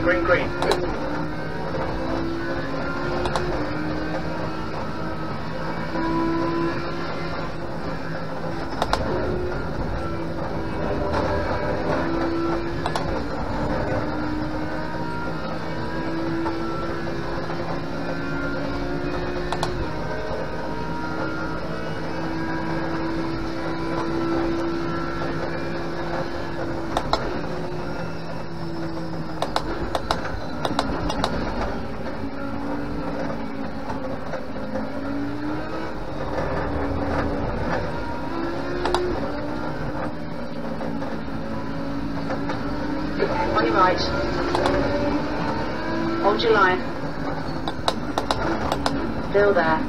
Green, green. On your right. Hold your line. Still there.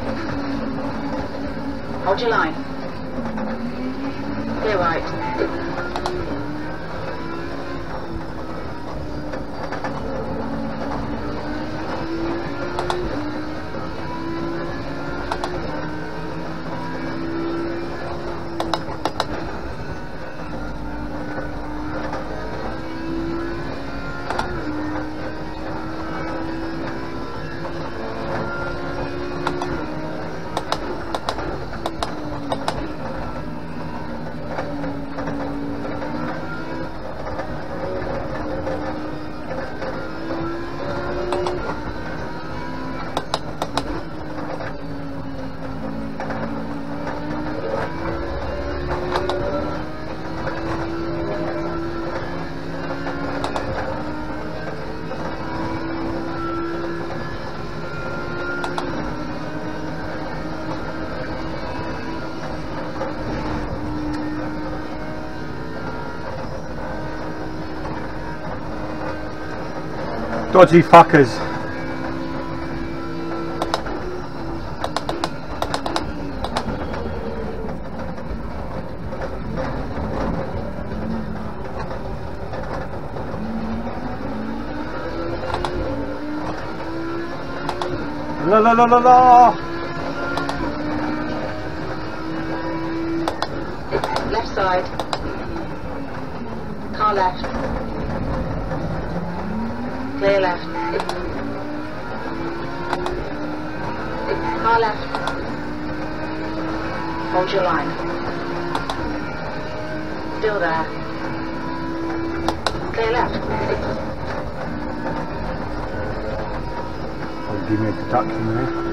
Hold your line. Clear right. Dodgy fuckers. La la la la la. Left side. Car left. Clear left. Car left. Hold your line. Still there. Clear left. Oh, give me a deduction there.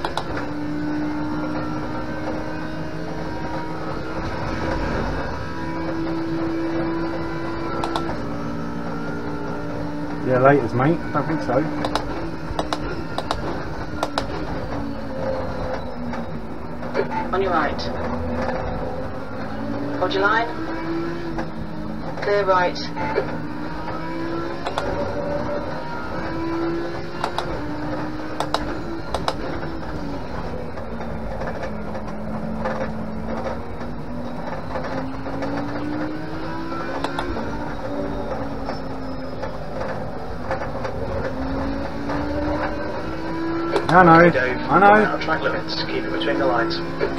Yeah, laters, mate. Don't think so. On your right. Hold your line. Clear right. I know, Okay, Dave. I know. Out of track limits. Keep it between the lines.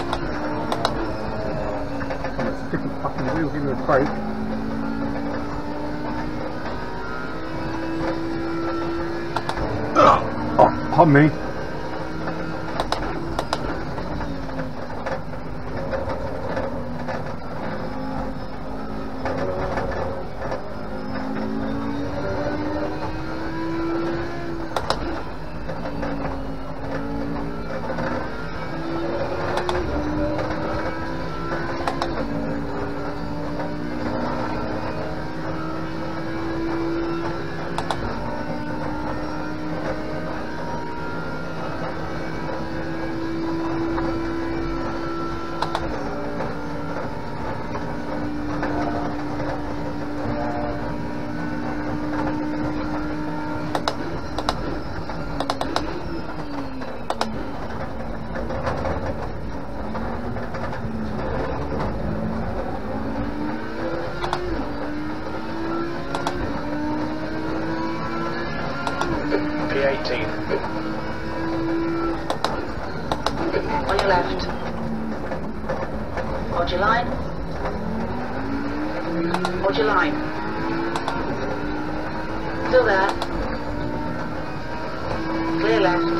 Oh, it's a different fucking wheel, give me a break. Oh, pardon me. P18. On your left. Hold your line. Hold your line. Still there. Clear left.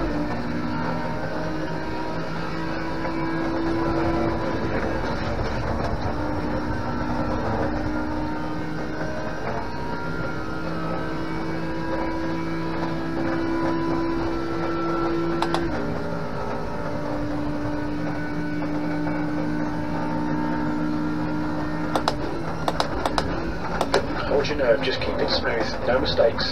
Hold your nerve, just keep it smooth, no mistakes.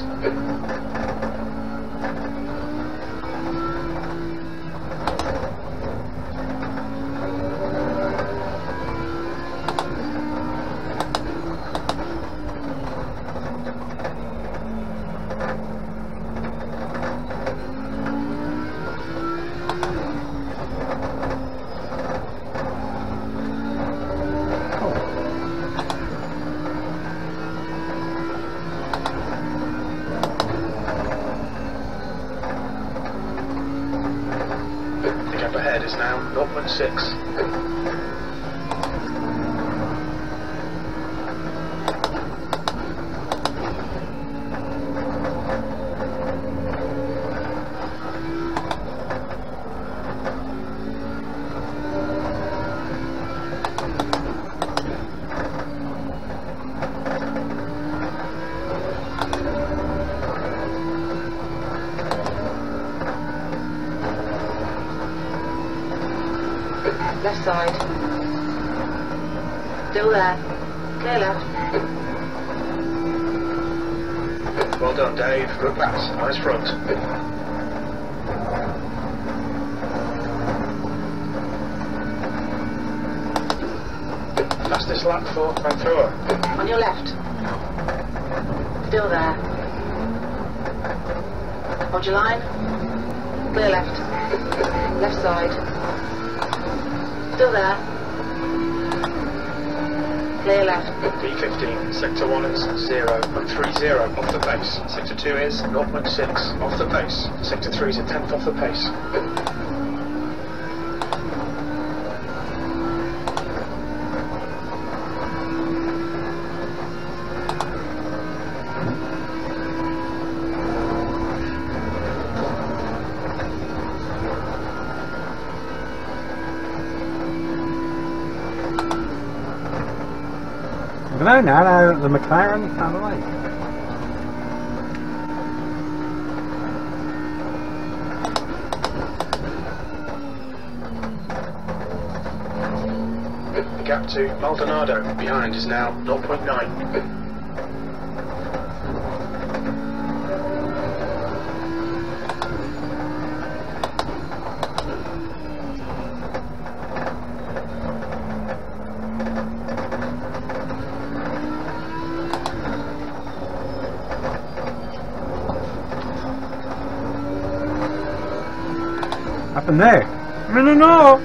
The gap ahead is now 0.6. Left side. Still there. Clear left. Well done, Dave. Good pass. Nice front. Fastest lap for Vancouver. On your left. Still there. Hold your line. Clear left. Left side. Still there. Clear left. V15, sector 1 is 0.30 off the pace. Sector 2 is 0.6 off the pace. Sector 3 is a tenth off the pace. I don't know now, the McLaren found the way. The gap to Maldonado behind is now 0.9. Up in there. No.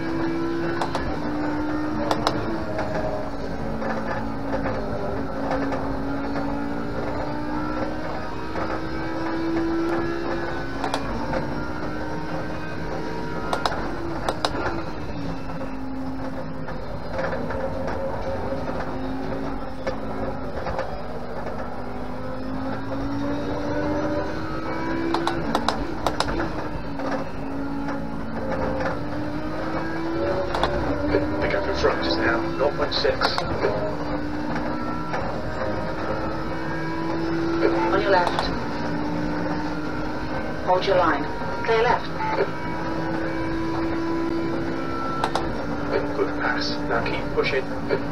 Front is now 0.6. On your left. Hold your line. Clear left. Good pass. Now keep pushing.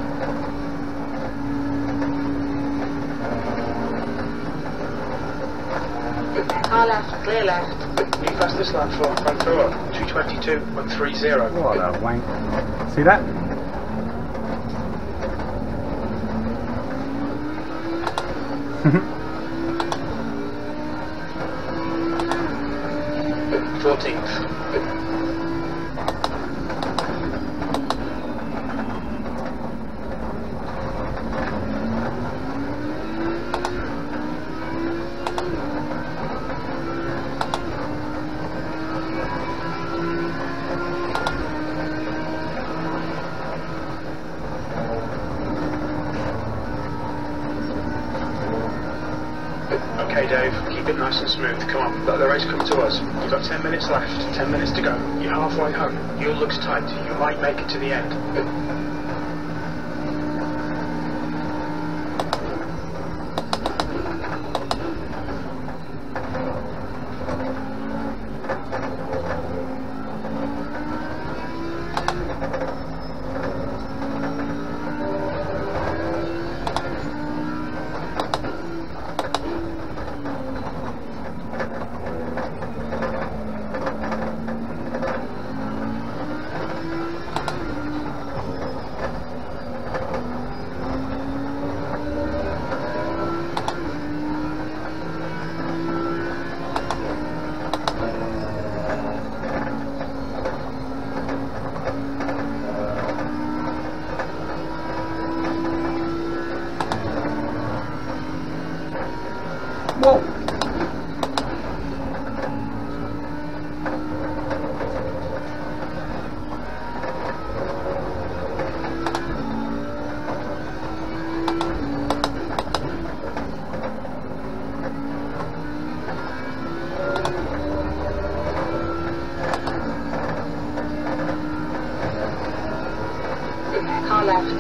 Car left. Clear left. New fastest lap for Vancouver, 222.30. What a wank. See that? Okay, Okay, Dave, keep it nice and smooth. Come on, let the race come to us. You've got 10 minutes left, 10 minutes to go. You're halfway home. Your luck's tight. You might make it to the end. Whoa! Car left.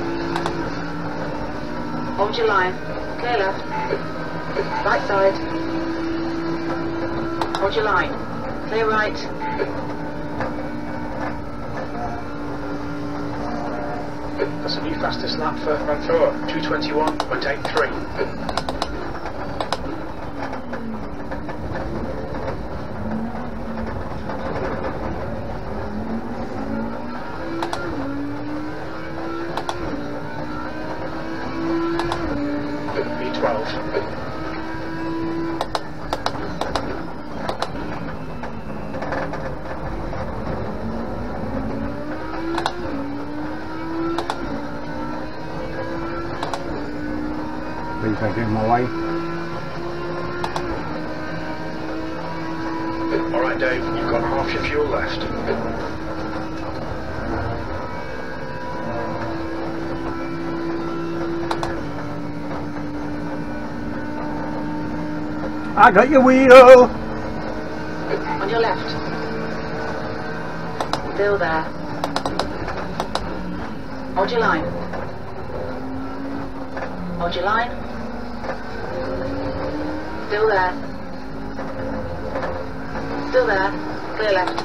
Hold your line. Clear left. Right side. Hold your line. Clear right. That's a new fastest lap for Ranthor. 2:21.83. B12. Please don't get in my way. Alright, Dave, you've got half your fuel left. I got your wheel! On your left. Still there. Hold your line. Hold your line. Still there. Still there. Clear left.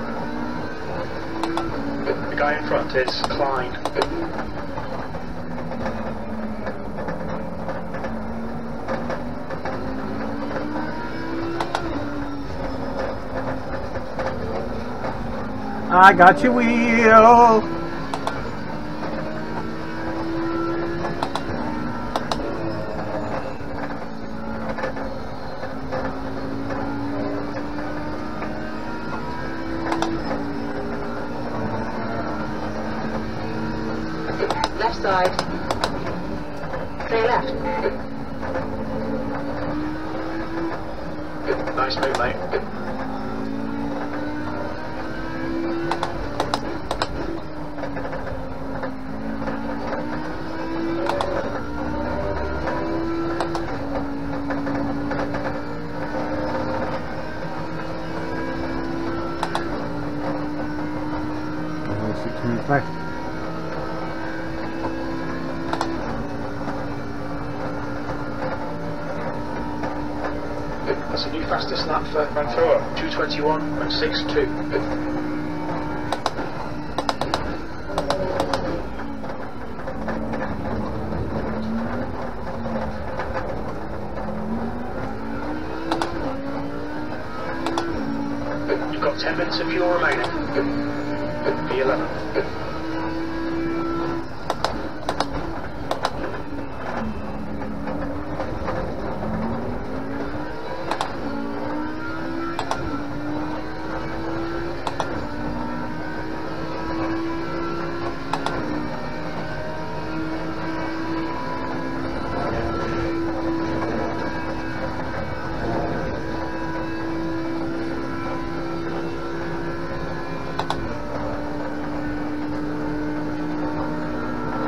The guy in front is Klein. I got your wheel! Left side. Clear left. Nice move, mate. Only 6 minutes left. That's a new fastest lap for Ranthor. 2:21.62. You've got 10 minutes of fuel remaining. B11.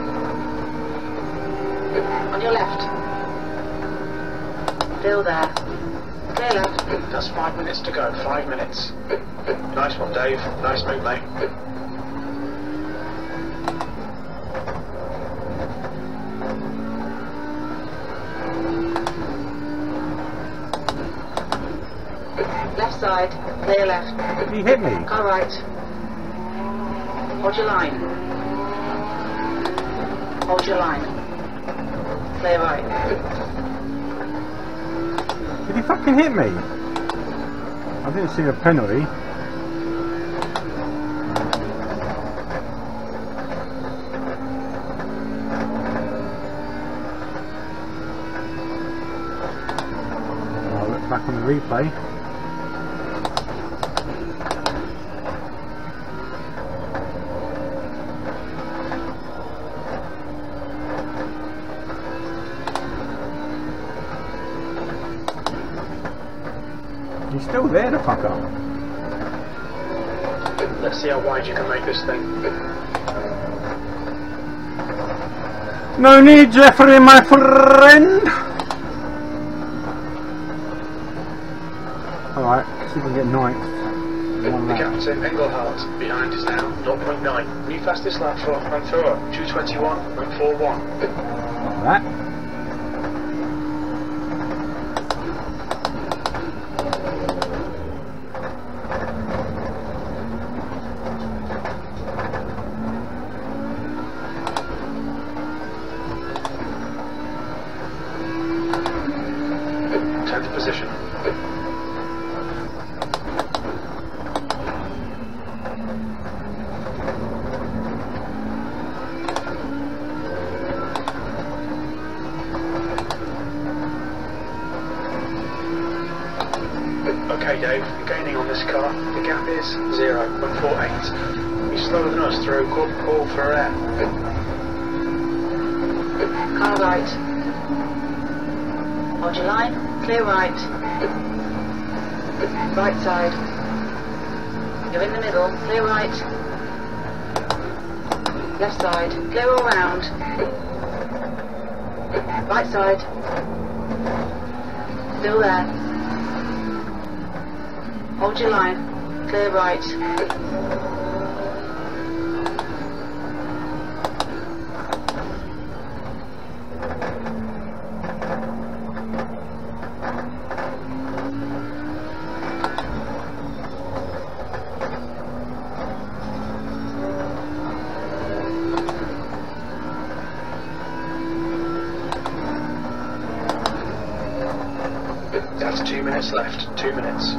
On your left. Still there. Clear left. That's 5 minutes to go, 5 minutes. Nice one, Dave. Nice move, mate. Left side. Clear left. You hit me. Car right. Hold your line. Hold your line. Clear right. Did he fucking hit me? I didn't see a penalty. I'll look back on the replay. He's still there, the fucker. Let's see how wide you can make this thing. No need, Jeffrey, my friend. Alright, see if we can get ninth. The captain, Engelhardt, behind is now 0.9. New fastest lap for Manthur, 2:21.41. That. Position. Okay, Dave, you're gaining on this car. The gap is 0.48. You're slower than us through. Call for air. Car right. Hold your line. Clear right. Right side. You're in the middle. Clear right. Left side. Clear all round. Right side. Still there. Hold your line. Clear right. That's 2 minutes left. 2 minutes.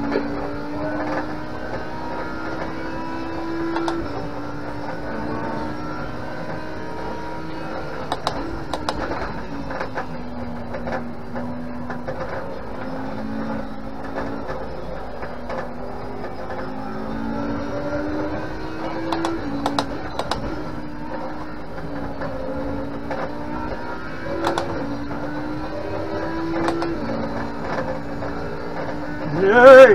Yay!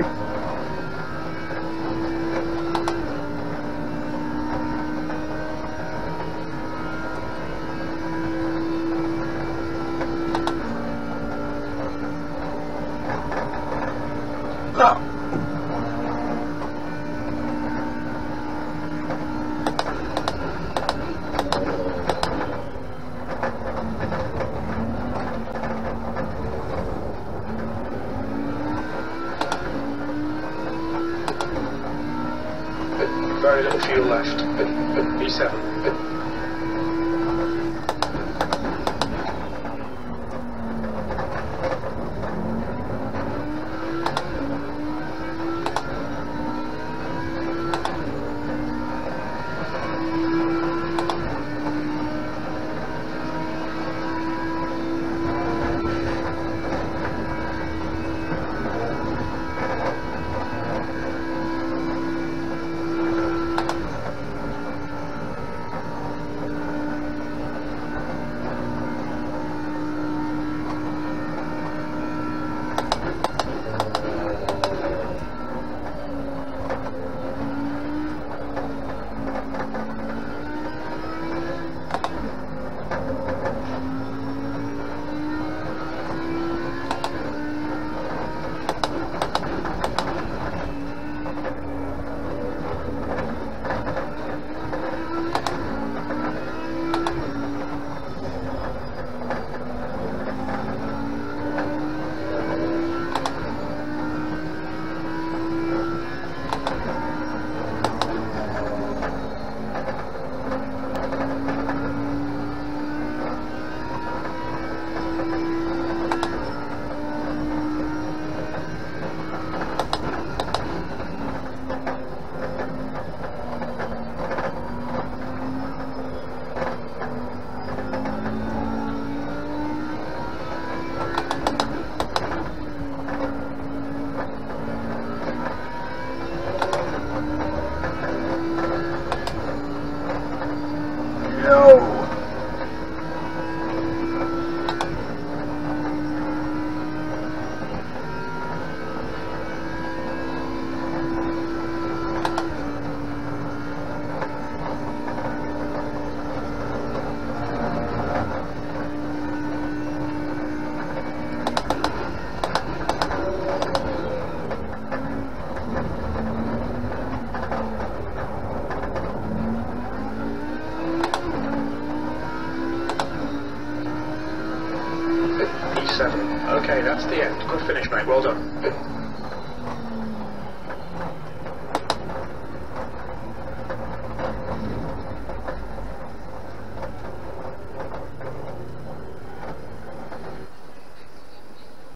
Very little fuel left. E7. Well done.